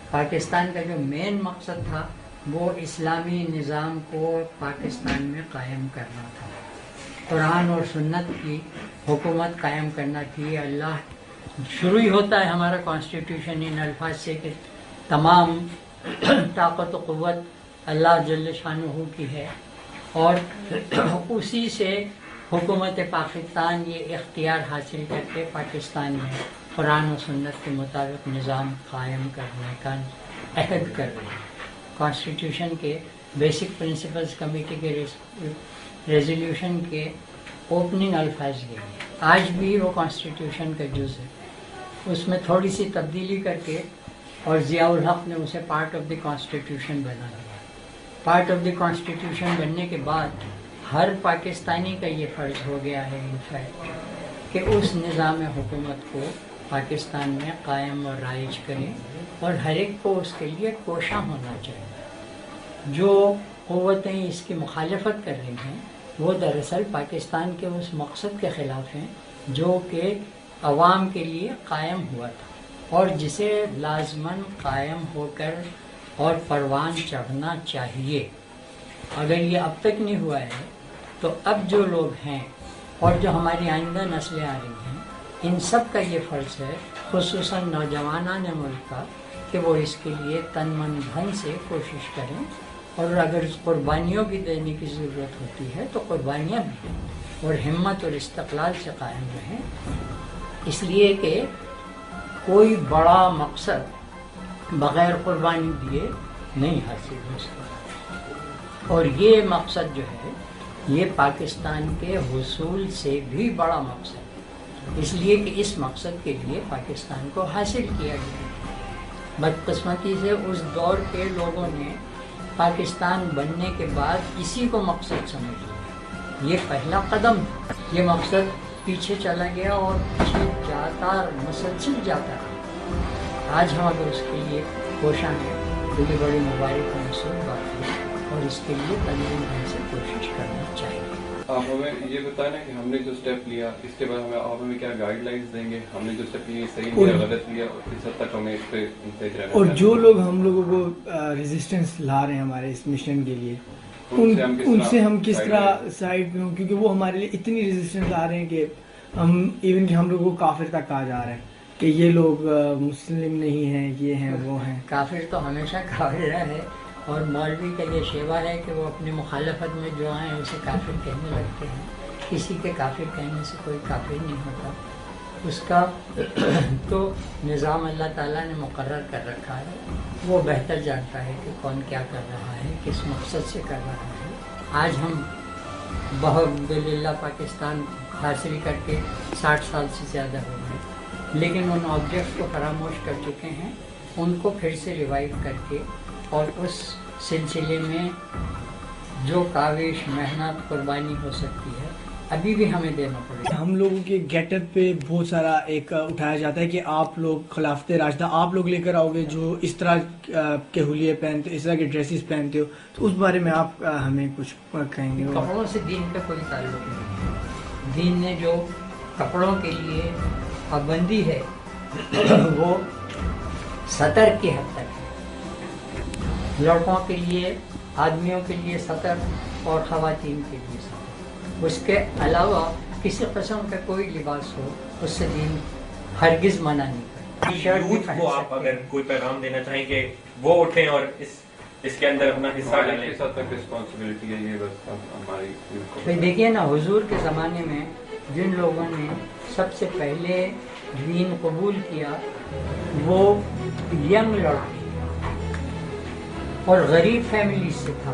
پاکستان کا جو مین مقصد تھا وہ اسلامی نظام کو پاکستان میں قائم کرنا تھا، قرآن اور سنت کی حکومت قائم کرنا تھی۔ اللہ شروع ہی ہوتا ہے ہمارا کانسٹیٹیوشن ان الفاظ سے کہ تمام طاقت و قوت اللہ جل شانہ کی ہے، اور اسی سے حکومت پاکستان یہ اختیار حاصل کر کے پاکستان میں قرآن و سنت کے مطابق نظام قائم کرنے کا عہد کر رہی ہے۔ کانسٹیٹیوشن کے بیسک پرنسپلز کمیٹی کے ریزولوشن کے اوپننگ الفاظ یہ ہیں۔ آج بھی وہ کانسٹیٹیوشن کا جز ہے، اس میں تھوڑی سی تبدیلی کر کے، اور ضیاء الحق نے اسے پارٹ آف دی کانسٹیٹیوشن بنا دیا۔ پارٹ آف دی کانسٹیٹیوشن بننے کے بعد ہر پاکستانی کا یہ فرض ہو گیا ہے انفیکٹ کہ اس نظام حکومت کو پاکستان میں قائم اور رائج کریں، اور ہر ایک کو اس کے لیے کوشاں ہونا چاہیے۔ جو قوتیں اس کی مخالفت کر رہی ہیں وہ دراصل پاکستان کے اس مقصد کے خلاف ہیں جو کہ عوام کے لیے قائم ہوا تھا، اور جسے لازماً قائم ہو کر اور پروان چڑھنا چاہیے۔ اگر یہ اب تک نہیں ہوا ہے تو اب جو لوگ ہیں اور جو ہماری آئندہ نسلیں آ رہی ہیں، ان سب کا یہ فرض ہے، خصوصاً نوجوانان ملک کا، کہ وہ اس کے لیے تن من دھن سے کوشش کریں، اور اگر قربانیوں بھی دینے کی ضرورت ہوتی ہے تو قربانیاں بھی دیں، اور ہمت اور استقلال سے قائم رہیں، اس لیے کہ کوئی بڑا مقصد بغیر قربانی دیے نہیں حاصل ہو سکتا، اور یہ مقصد جو ہے یہ پاکستان کے حصول سے بھی بڑا مقصد ہے، اس لیے کہ اس مقصد کے لیے پاکستان کو حاصل کیا گیا۔ بدقسمتی سے اس دور کے لوگوں نے پاکستان بننے کے بعد اسی کو مقصد سمجھ لیا، یہ پہلا قدم تھا، یہ مقصد پیچھے چلا گیا اور پیچھے جاتا مسلسل جاتا رہا۔ آج ہم اگر اس کے لیے کوشاں ہیں تو یہ بڑی مبارک و منصوب بات ہے، اور اس کے لیے تنظیم ڈھنگ سے کوشش کرنا چاہیے۔ آپ ہمیں یہ بتائیں نا کہ ہم نے جو اسٹیپ لیا اس کے بعد آپ ہمیں کیا گائیڈ لائنس دیں گے؟ ہم نے جو اسٹیپ لیا صحیح لیا غلط لیا، اور کس حد تک ہمیں اس پہ انتظر رہنا؟ اور جو لوگ ہم لوگوں کو ریزسٹنس لا رہے ہیں ہمارے اس مشن کے لیے، ان سے ہم کس طرح سائڈ پہ ہوں، کیونکہ وہ ہمارے لیے اتنی ریزسٹنس لا رہے ہیں کہ ہم ایون کہ ہم لوگوں کو کافر تک کہا جا رہا ہے کہ یہ لوگ مسلم نہیں ہیں، یہ ہیں وہ ہیں۔ کافر تو ہمیشہ کافر ہے، اور مولوی کا یہ شیوا ہے کہ وہ اپنی مخالفت میں جو آئیں اسے کافر کہنے لگتے ہیں۔ کسی کے کافر کہنے سے کوئی کافر نہیں ہوتا، اس کا تو نظام اللہ تعالیٰ نے مقرر کر رکھا ہے، وہ بہتر جانتا ہے کہ کون کیا کر رہا ہے، کس مقصد سے کر رہا ہے۔ آج ہم الحمدللہ پاکستان حاصل کر کے 60 سال سے زیادہ ہو گئے، لیکن ان آبجیکٹس کو فراموش کر چکے ہیں، ان کو پھر سے ریوائیو کر کے، اور اس سلسلے میں جو کاوش محنت قربانی ہو سکتی ہے ابھی بھی ہمیں دینا پڑے گا۔ ہم لوگوں کے گیٹ اپ پہ بہت سارا ایک اٹھایا جاتا ہے کہ آپ لوگ خلافت راشدہ آپ لوگ لے کر آؤ گے جو اس طرح کے حلیے پہنتے، اس طرح کے ڈریسز پہنتے ہو، تو اس بارے میں آپ ہمیں کچھ کہیں گے؟ کپڑوں سے دین کا کوئی تعلق نہیں ہے۔ دین نے جو کپڑوں کے لیے پابندی ہے وہ سطر کی حد تک ہے، لڑکوں کے لیے، آدمیوں کے لیے سطر، اور خواتین کے لیے سطر۔ اس کے علاوہ کسی قسم کا کوئی لباس ہو اس سے دین ہرگز منع نہیں کرتا۔ یوتھ کو آپ اگر کوئی پیغام دینا چاہیں کہ وہ اٹھیں اور اس کے اندر اپنا حصہ ڈالیں؟ کس حد تک رسپانسبلٹی ہے یہ بس ہماری؟ دیکھیے نا، حضور کے زمانے میں جن لوگوں نے سب سے پہلے دین قبول کیا وہ ینگ لڑکے اور غریب فیملی سے تھا،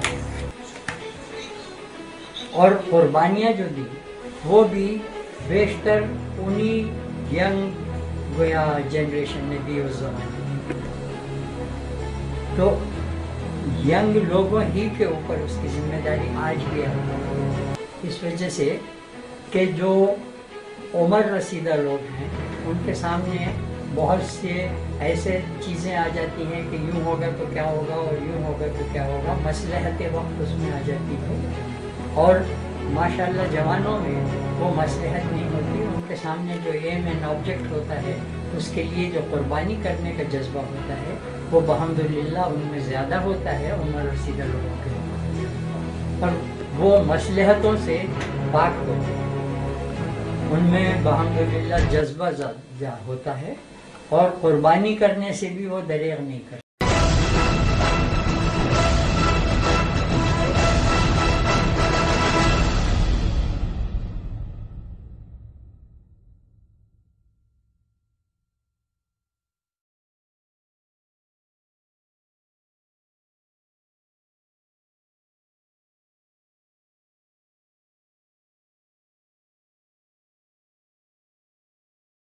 اور قربانیاں جو دی وہ بھی بیشتر انہی ینگ گویا جنریشن نے دی اس زمانے میں۔ تو ینگ لوگوں ہی کے اوپر اس کی ذمہ داری آج بھی ہے، اس وجہ سے کہ جو عمر رسیدہ لوگ ہیں ان کے سامنے بہت سے ایسے چیزیں آ جاتی ہیں کہ یوں ہوگا تو کیا ہوگا، اور یوں ہوگا تو کیا ہوگا، مصلحت وقت اس میں آ جاتی ہے، اور ماشاءاللہ جوانوں میں وہ مصلحت نہیں ہوتی، ان کے سامنے جو ایم اینڈ آبجیکٹ ہوتا ہے اس کے لیے جو قربانی کرنے کا جذبہ ہوتا ہے وہ بحمدللہ ان میں زیادہ ہوتا ہے عمر رسیدہ لوگوں کے مقابلے، اور وہ مصلحتوں سے پاک ہوتے ہیں، ان میں بحمدللہ جذبہ زیادہ ہوتا ہے، اور قربانی کرنے سے بھی وہ دریغ نہیں کرتے۔